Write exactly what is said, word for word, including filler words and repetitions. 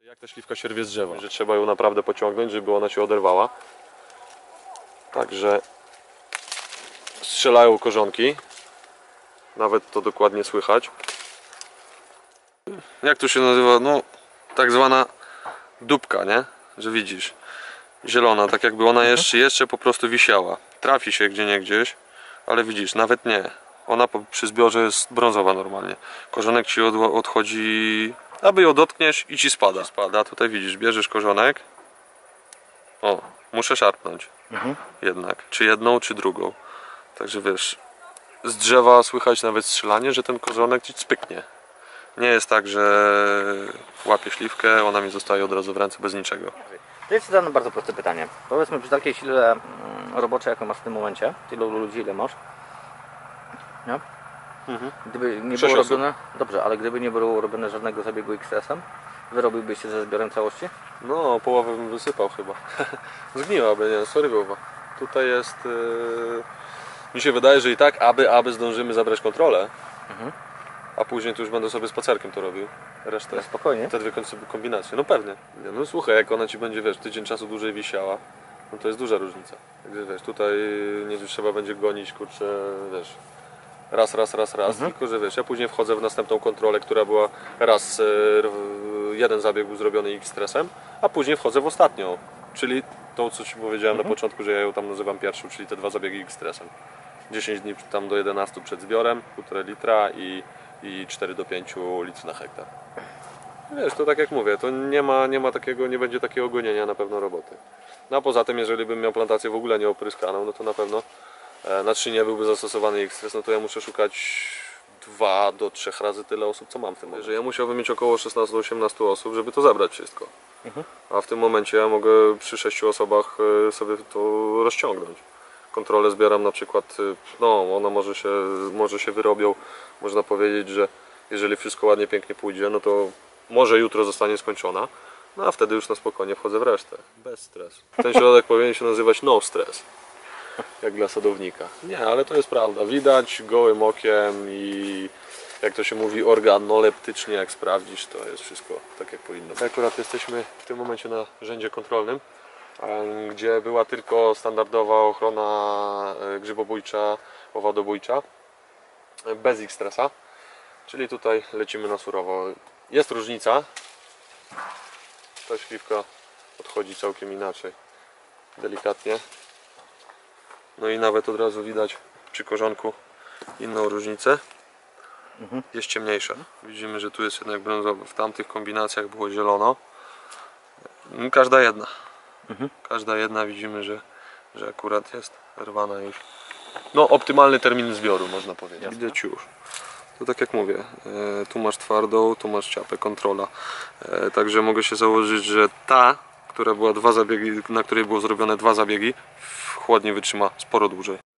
Jak ta śliwka się rwie z drzewa, że trzeba ją naprawdę pociągnąć, żeby ona się oderwała. Także strzelają korzonki. Nawet to dokładnie słychać. Jak to się nazywa? No, tak zwana dupka, nie? Że widzisz, zielona, tak jakby ona jeszcze, jeszcze po prostu wisiała. Trafi się gdzieniegdzieś, ale widzisz, nawet nie. Ona przy zbiorze jest brązowa normalnie. Korzonek ci od, odchodzi, aby ją dotkniesz i ci spada. Spada, tutaj widzisz, bierzesz korzonek. O, muszę szarpnąć. Mhm. Jednak, czy jedną, czy drugą. Także wiesz, z drzewa słychać nawet strzelanie, że ten korzonek ci spyknie. Nie jest tak, że łapię śliwkę, ona mi zostaje od razu w ręce bez niczego. To jest zadane bardzo proste pytanie. Powiedzmy, przy takiej sile roboczej, jaką masz w tym momencie, tylu ludzi, ile masz? Nie? Mhm. Gdyby nie było robione, dobrze, ale gdyby nie było robione żadnego zabiegu X S em, wyrobiłbyś się ze zbiorem całości? No, połowę bym wysypał chyba. Zgniłaby, nie, sorry głowa. Tutaj jest... Yy... Mi się wydaje, że i tak, aby, aby zdążymy zabrać kontrolę, mhm. a później to już będę sobie spacerkiem to robił. Resztę, no spokojnie. Te dwie kombinacje, no pewnie. No słuchaj, jak ona ci będzie, wiesz, tydzień czasu dłużej wisiała, no to jest duża różnica. Także wiesz, tutaj nie trzeba będzie gonić, kurczę, wiesz, raz, raz, raz, raz, mhm. tylko że wiesz, ja później wchodzę w następną kontrolę, która była raz, jeden zabieg był zrobiony X-Stressem, a później wchodzę w ostatnią, czyli to, co ci powiedziałem mhm. na początku, że ja ją tam nazywam pierwszą, czyli te dwa zabiegi X-Stressem. dziesięć dni tam do jedenastu przed zbiorem, półtora litra i, i cztery do pięciu litrów na hektar. Wiesz, to tak jak mówię, to nie ma, nie ma takiego, nie będzie takiego gonienia na pewno roboty. No a poza tym, jeżeli bym miał plantację w ogóle nieopryskaną, no to na pewno e, na trzynie byłby zastosowany X-Stress, no to ja muszę szukać dwa do trzech razy tyle osób, co mam w tym momencie. Że ja musiałbym mieć około szesnastu do osiemnastu osób, żeby to zabrać wszystko. Mhm. A w tym momencie ja mogę przy sześciu osobach sobie to rozciągnąć. Kontrolę zbieram na przykład, no one może się, może się wyrobią, można powiedzieć, że jeżeli wszystko ładnie, pięknie pójdzie, no to może jutro zostanie skończona, no a wtedy już na spokojnie wchodzę w resztę, bez stresu. Ten środek powinien się nazywać no stress, jak dla sadownika. Nie, ale to jest prawda, widać gołym okiem i jak to się mówi organoleptycznie, jak sprawdzisz, to jest wszystko tak jak powinno być. Akurat jesteśmy w tym momencie na rzędzie kontrolnym, gdzie była tylko standardowa ochrona grzybobójcza, owadobójcza, bez X-Stressa, czyli tutaj lecimy na surowo. Jest różnica, ta śliwka odchodzi całkiem inaczej, delikatnie, no i nawet od razu widać przy korzonku inną różnicę, mhm. jest ciemniejsza, widzimy, że tu jest jednak brązowa, w tamtych kombinacjach było zielono, każda jedna. Mhm. Każda jedna widzimy, że, że akurat jest rwana już. No optymalny termin zbioru można powiedzieć. Jasne. Widać już. To tak jak mówię, e, tu masz twardą, tu masz ciapę, kontrola. E, także mogę się założyć, że ta, która była dwa zabiegi, na której było zrobione dwa zabiegi, w chłodni wytrzyma sporo dłużej.